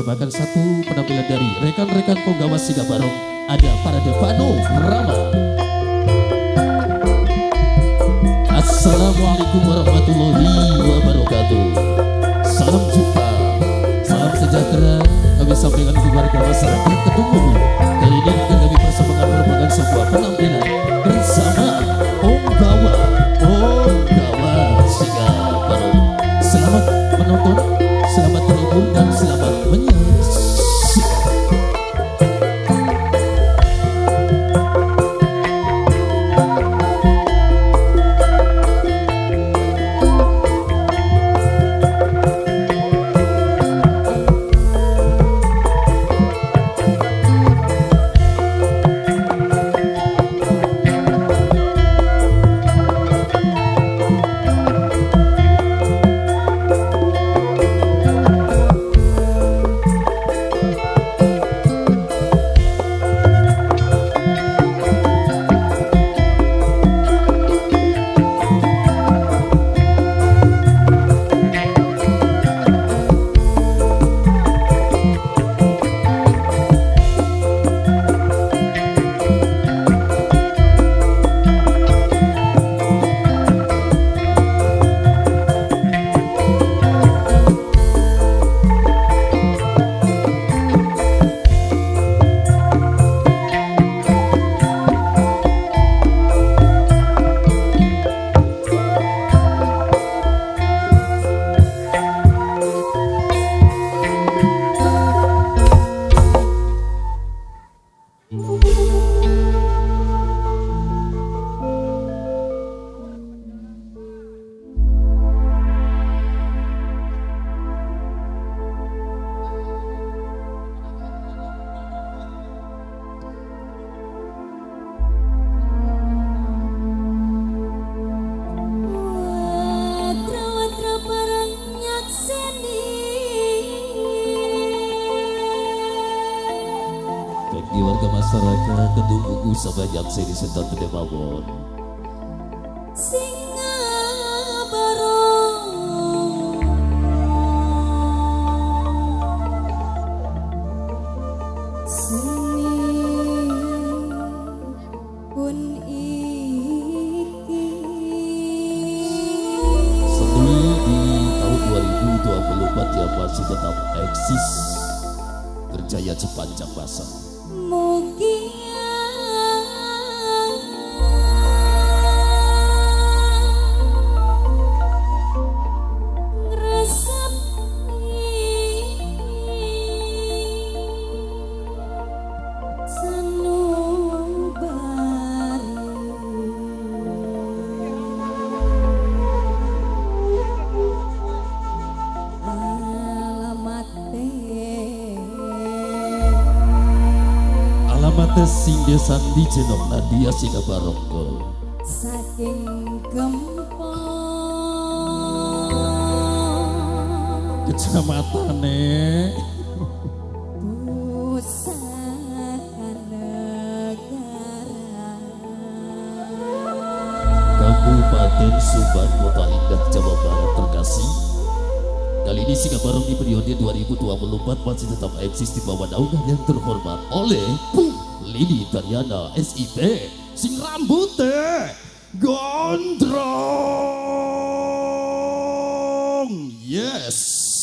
mempersembahkan satu penampilan dari rekan-rekan penggawa Siga Barong. Ada Parade Vano Rama. Assalamualaikum warahmatullahi wabarakatuh. Salam jumpa, salam sejahtera kami sampaikan ke warga masyarakat Kedungulu. Kali ini kami persembahkan merupakan sebuah penampilan bersama penggawa Siga Barong. Selamat menonton, selamat terhibur dan selamat menyaksikan. Bagi warga masyarakat Kedungulu sebanyak sini sentan mawon. Singa Barong seni pun iki Seni di tahun 2024 yang masih tetap eksis berjaya sepanjang masa. mugia ngresapi Alamatnya sing desan di jenong Nadia Siga Barong saking gempol kecamatannya pusaka negara Kabupaten Subang, Kota Indah, Jawa Barat terkasih. Kali ini Siga Barong di periode 2024 masih tetap eksis di bawah naungan yang terhormat oleh Bung Lili Daryana SIP sing rambutnya gondrong. Yes.